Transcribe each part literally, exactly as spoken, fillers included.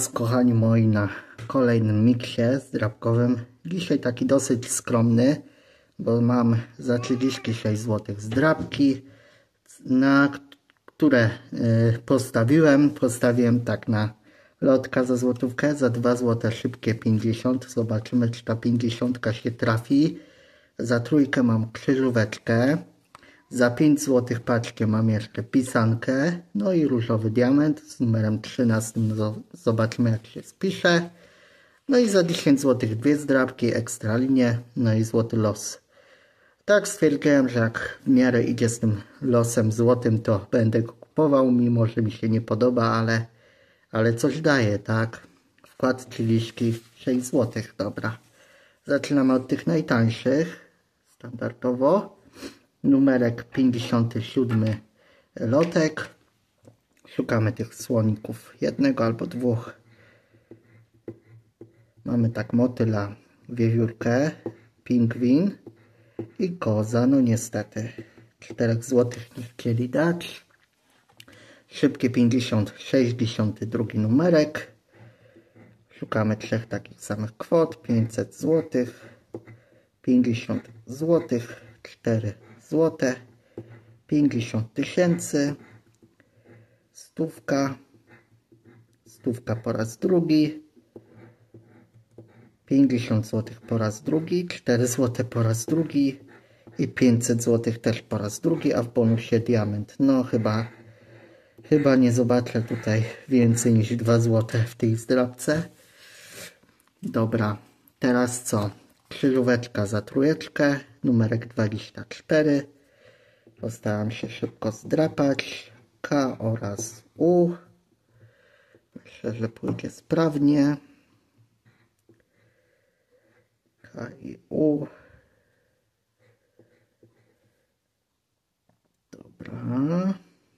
Was, kochani moi, na kolejnym miksie zdrabkowym. Dzisiaj taki dosyć skromny, bo mam za trzydzieści sześć złotych zdrabki, na które y, postawiłem. Postawiłem tak na lotka za złotówkę, za dwa złote szybkie pięćdziesiąt. Zobaczymy, czy ta pięćdziesiątka się trafi. Za trójkę mam krzyżóweczkę. Za pięć złotych paczkę mam jeszcze pisankę, no i różowy diament z numerem trzynastym, zobaczymy jak się spisze. No i za dziesięć złotych dwie zdrabki, ekstra linie, no i złoty los. Tak stwierdziłem, że jak w miarę idzie z tym losem złotym, to będę go kupował, mimo że mi się nie podoba, ale, ale coś daje, tak? Wkład trzydzieści sześć złotych, dobra. Zaczynamy od tych najtańszych, standardowo. Numerek pięćdziesiąty siódmy lotek. Szukamy tych słoników, jednego albo dwóch. Mamy tak motyla, wiewiórkę, pingwin i koza. No niestety czterech złotych nie chcieli dać. Szybkie pięćdziesiąt sześćdziesiąty drugi numerek. Szukamy trzech takich samych kwot. pięćset złotych, pięćdziesiąt złotych, cztery złote, pięćdziesiąt tysięcy, stówka, stówka po raz drugi, pięćdziesiąt złotych po raz drugi, cztery złote po raz drugi i pięćset złotych też po raz drugi, a w bonusie diament. No chyba, chyba nie zobaczę tutaj więcej niż dwa złote w tej zdrabce. Dobra, teraz co? Krzyżóweczka za trójeczkę, numerek dwadzieścia cztery. Postaram się szybko zdrapać. K oraz U. Myślę, że pójdzie sprawnie. K i U. Dobra.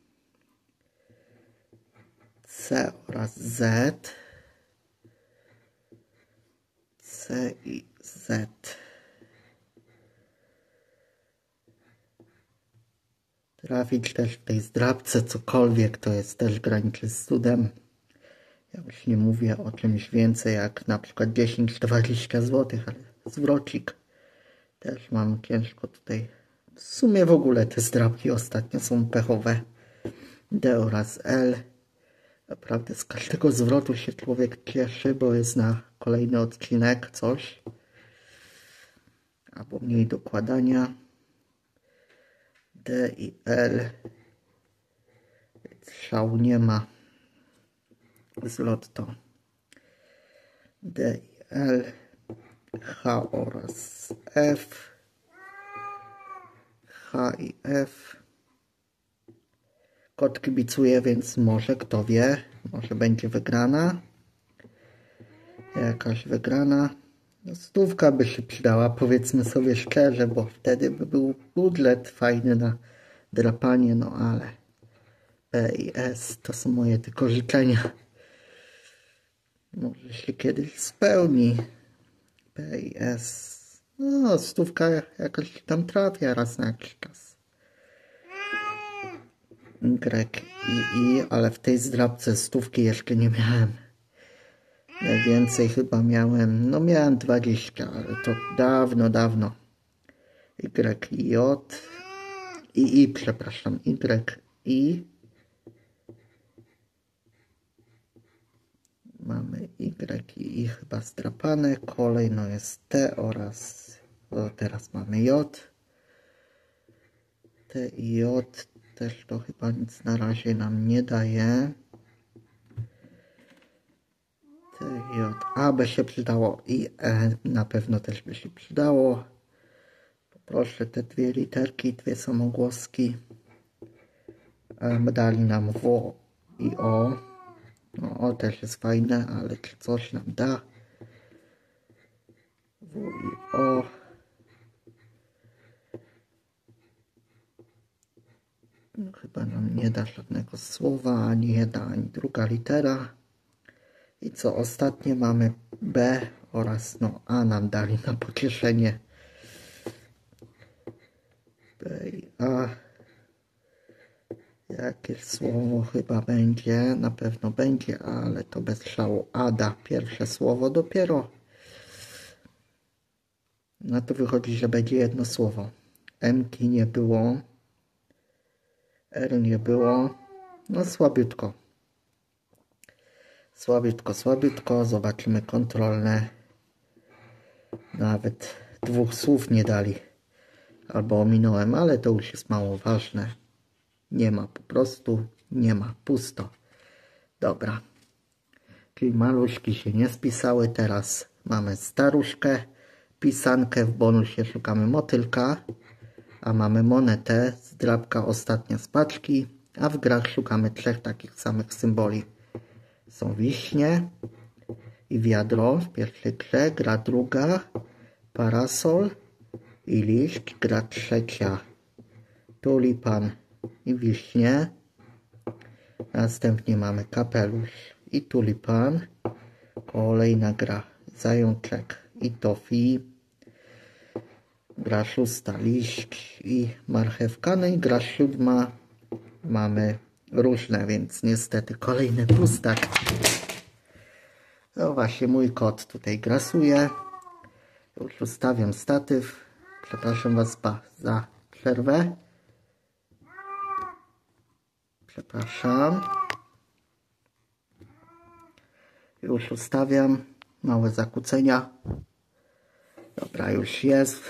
C oraz Z. C i Z. Trafić też w tej zdrabce cokolwiek, to jest też graniczy z cudem. Ja już nie mówię o czymś więcej jak na przykład dziesięć dwadzieścia złotych, ale zwrocik też mam ciężko tutaj. W sumie w ogóle te zdrabki ostatnio są pechowe. D oraz L. Naprawdę z każdego zwrotu się człowiek cieszy, bo jest na kolejny odcinek coś. Albo mniej dokładania. D i L. Szału nie ma. Zlot to D i L. H oraz F. H i F. Kot kibicuje, więc może, kto wie, może będzie wygrana. Jakaś wygrana. Stówka by się przydała, powiedzmy sobie szczerze, bo wtedy by był budżet fajny na drapanie, no ale P i S to są moje tylko życzenia. Może się kiedyś spełni. P i S. No, stówka jakoś tam trafia raz na jakiś czas. Y i I, ale w tej zdrabce stówki jeszcze nie miałem. Najwięcej chyba miałem, no miałem dwadzieścia, ale to dawno, dawno. Y i J. I, I, przepraszam, Y, I. Mamy Y i I chyba zdrapane. Kolejno jest T oraz, o, teraz mamy J. T i J też to chyba nic na razie nam nie daje. T, J, A by się przydało i E na pewno też by się przydało. Poproszę te dwie literki, dwie samogłoski. E, dali nam W i O. No, O też jest fajne, ale czy coś nam da? W i O. No, chyba nam nie da żadnego słowa, ani jedna, ani druga litera. I co ostatnie mamy B oraz no A nam dali na pocieszenie. B i A. Jakieś słowo chyba będzie, na pewno będzie, ale to bez szału. Ada, pierwsze słowo dopiero. No to wychodzi, że będzie jedno słowo. M-ki nie było. R nie było. No słabiutko. Słabiutko, słabiutko. Zobaczymy kontrolne. Nawet dwóch słów nie dali. Albo ominąłem, ale to już jest mało ważne. Nie ma, po prostu nie ma. Pusto. Dobra. Czyli maluszki się nie spisały. Teraz mamy staruszkę. Pisankę, w bonusie szukamy motylka. A mamy monetę, zdrabka ostatnia z paczki. A w grach szukamy trzech takich samych symboli. Są wiśnie i wiadro w pierwszej grze. Gra druga. Parasol i liść. Gra trzecia. Tulipan i wiśnie. Następnie mamy kapelusz i tulipan. Kolejna gra. Zajączek i tofi. Gra szósta. Liść i marchewka. No i gra siódma. Mamy różne, więc niestety kolejny pustak. No właśnie, mój kot tutaj grasuje. Już ustawiam statyw. Przepraszam Was za przerwę. Przepraszam. Już ustawiam. Małe zakłócenia. Dobra, już jest.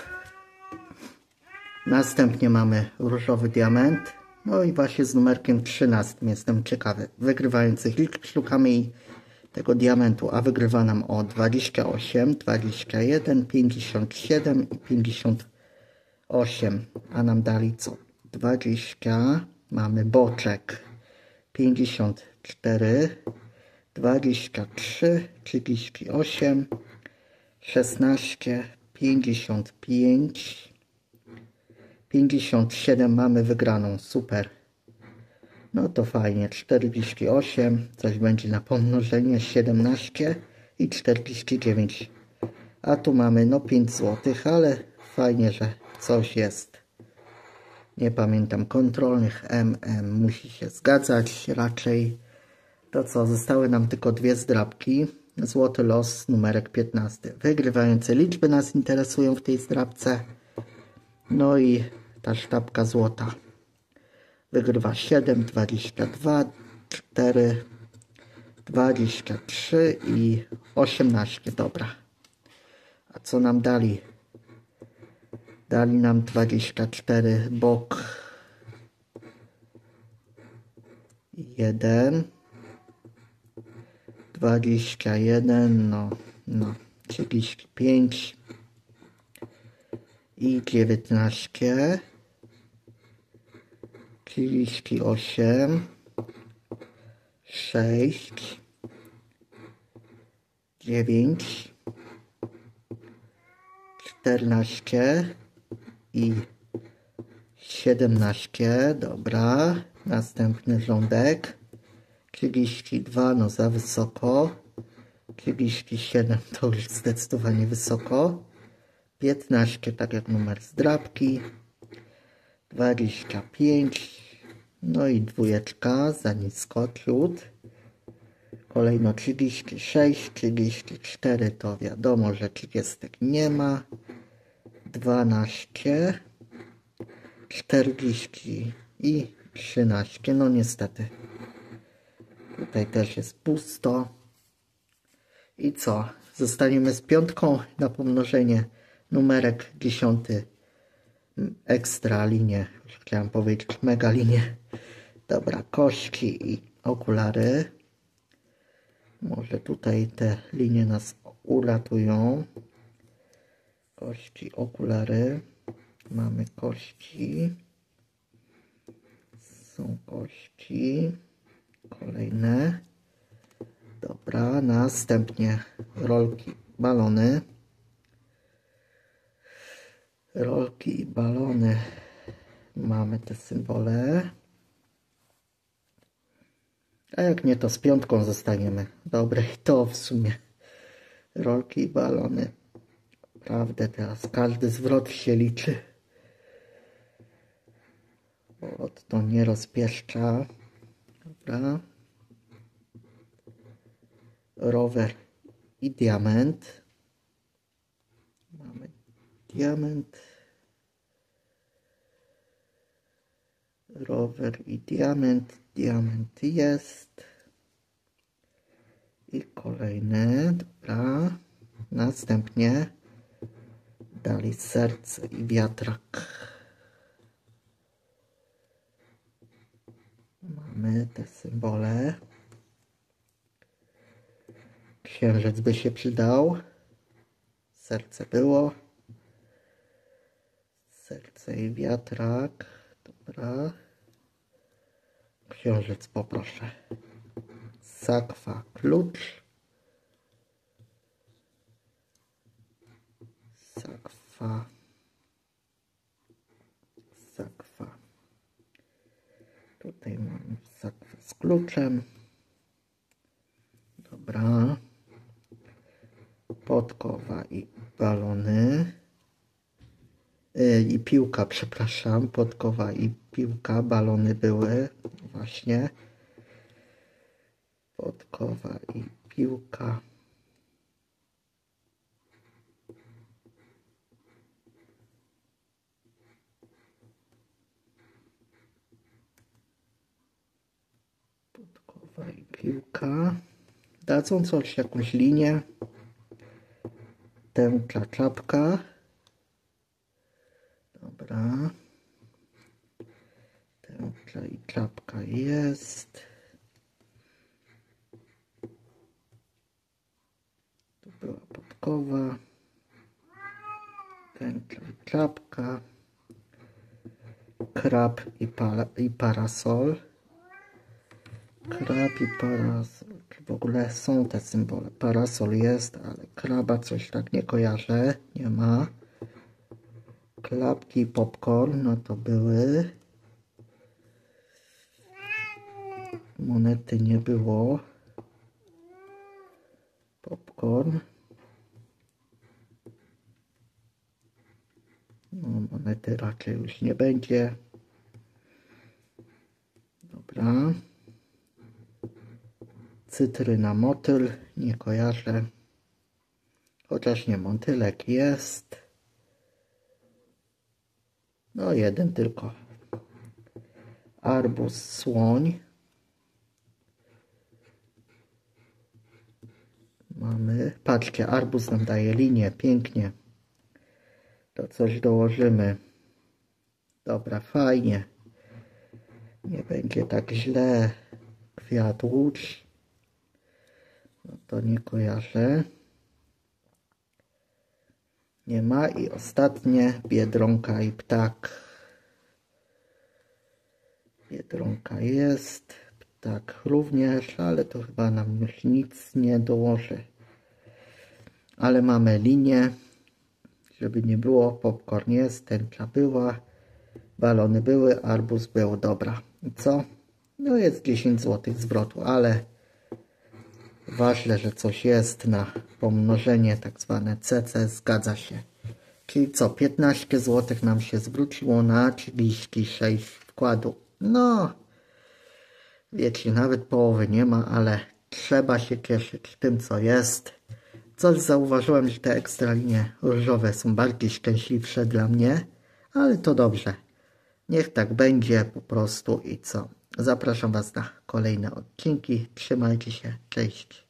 Następnie mamy różowy diament. No i właśnie z numerkiem trzynastym. Jestem ciekawy. Wygrywających liczb szukamy i tego diamentu, a wygrywa nam o dwadzieścia osiem, dwadzieścia jeden, pięćdziesiąt siedem i pięćdziesiąt osiem. A nam dali co? dwadzieścia. Mamy boczek. pięćdziesiąt cztery. dwadzieścia trzy, trzydzieści osiem, szesnaście, pięćdziesiąt pięć, pięćdziesiąt siedem. Mamy wygraną, super. No to fajnie, czterdzieści osiem, coś będzie na pomnożenie, siedemnaście i czterdzieści dziewięć. A tu mamy no pięć złotych, ale fajnie, że coś jest. Nie pamiętam kontrolnych, M M musi się zgadzać raczej. To co, zostały nam tylko dwie zdrabki. Złoty los, numerek piętnasty. Wygrywające liczby nas interesują w tej zdrabce. No i ta sztabka złota. Wygrywa siedem, dwadzieścia dwa, cztery, dwadzieścia trzy i osiemnaście. Dobra. A co nam dali? Dali nam dwadzieścia cztery, bok jeden. dwadzieścia jeden, no, no, trzydzieści pięć i dziewiętnaście, trzydzieści osiem, sześć, dziewięć, czternaście i siedemnaście, dobra, następny rządek. trzydzieści dwa, no za wysoko. trzydzieści siedem to już zdecydowanie wysoko. piętnaście, tak jak numer zdrabki. dwadzieścia pięć. No i dwójeczka, za nisko, ciut. Kolejno trzydzieści sześć, trzydzieści cztery, to wiadomo, że trzydziestek nie ma. dwanaście. czterdzieści i trzynaście, no niestety. Tutaj też jest pusto. I co? Zostaniemy z piątką na pomnożenie. Numerek dziesiąty. Ekstra linię. Już chciałem powiedzieć mega linię. Dobra, kości i okulary. Może tutaj te linie nas uratują. Kości, okulary. Mamy kości. Są kości. Kolejne. Dobra, następnie rolki, balony. Rolki i balony. Mamy te symbole. A jak nie, to z piątką zostaniemy. Dobre, i to w sumie. Rolki i balony. Naprawdę teraz każdy zwrot się liczy. bo to nie rozpieszcza. Dobra. Rower i diament. Mamy diament. Rower i diament. Diament jest. I kolejny. Dobra. Następnie dali serce i wiatrak. Mamy te symbole. Księżyc by się przydał. Serce było. Serce i wiatrak. Dobra. Księżyc poproszę. Sakwa, klucz. Sakwa. Sakwa. Tutaj mam sakwę z kluczem. Dobra. Podkowa i balony. Yy, I piłka, przepraszam. Podkowa i piłka. Balony były. Właśnie. Podkowa i piłka. Podkowa i piłka. Dadzą coś, jakąś linię. Tęcza, czapka. Dobra. Tęcza i czapka jest. Tu była podkowa. Tęcza i czapka. Krab i, para, i parasol. Krab i parasol. Czy w ogóle są te symbole? Parasol jest, ale kraba coś tak nie kojarzę. Nie ma. Klapki i popcorn, no to były. Monety nie było. Popcorn. No, monety raczej już nie będzie. Dobra. Cytryna, motyl, nie kojarzę. Chociaż nie, motylek jest. No jeden tylko. Arbuz, słoń. Mamy, patrzcie, arbuz nam daje linię, pięknie. To coś dołożymy. Dobra, fajnie. Nie będzie tak źle. Kwiat, łódź. No to nie kojarzę. Nie ma. I ostatnie, biedronka i ptak. Biedronka jest. Ptak również, ale to chyba nam już nic nie dołoży. Ale mamy linię. Żeby nie było, popcorn jest, tęcza była, balony były, arbuz był, dobra. I co? No jest dziesięć złotych zwrotu, ale ważne, że coś jest na pomnożenie, tak zwane C C, zgadza się. Czyli co, piętnaście złotych nam się zwróciło na trzydzieści sześć wkładu. No, wiecie, nawet połowy nie ma, ale trzeba się cieszyć tym, co jest. Coś zauważyłem, że te ekstra linie różowe są bardziej szczęśliwsze dla mnie, ale to dobrze. Niech tak będzie po prostu i co. Zapraszam Was na kolejne odcinki. Trzymajcie się. Cześć.